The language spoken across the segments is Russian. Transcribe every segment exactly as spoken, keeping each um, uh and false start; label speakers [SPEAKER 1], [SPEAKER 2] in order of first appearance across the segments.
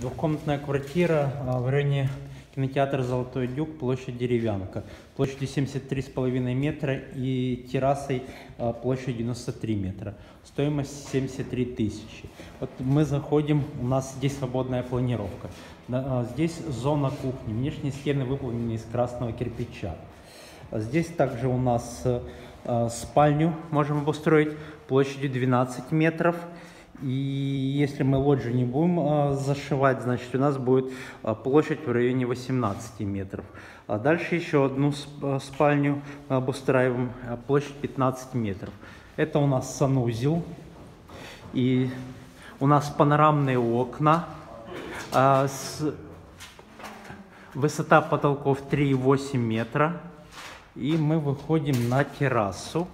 [SPEAKER 1] Двухкомнатная квартира в районе кинотеатра «Золотой дюк», площадь Деревянка, площадью семьдесят три с половиной метра и террасой площадью девяносто три метра. Стоимость семьдесят три тысячи. Вот мы заходим, у нас здесь свободная планировка. Здесь зона кухни, внешние стены выполнены из красного кирпича. Здесь также у нас спальню можем обустроить площадью двенадцать метров. И если мы лоджию не будем а, зашивать, значит у нас будет а, площадь в районе восемнадцати метров. А дальше еще одну спальню обустраиваем, а, площадь пятнадцать метров. Это у нас санузел. И у нас панорамные окна. А, с... Высота потолков три и восемь метра. И мы выходим на террасу.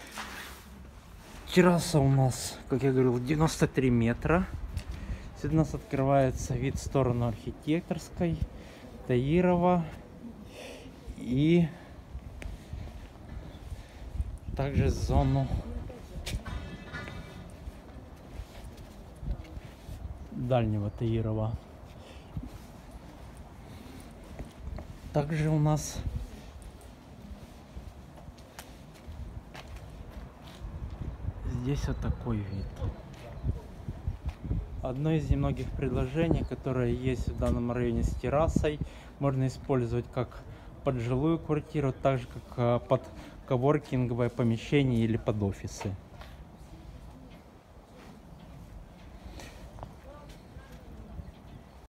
[SPEAKER 1] Терраса у нас, как я говорил, девяносто три метра. Сюда у нас открывается вид в сторону Архитекторской, Таирова и также зону дальнего Таирова. Также у нас здесь вот такой вид. Одно из немногих предложений, которое есть в данном районе с террасой, можно использовать как под жилую квартиру, так же как под коворкинговое помещение или под офисы.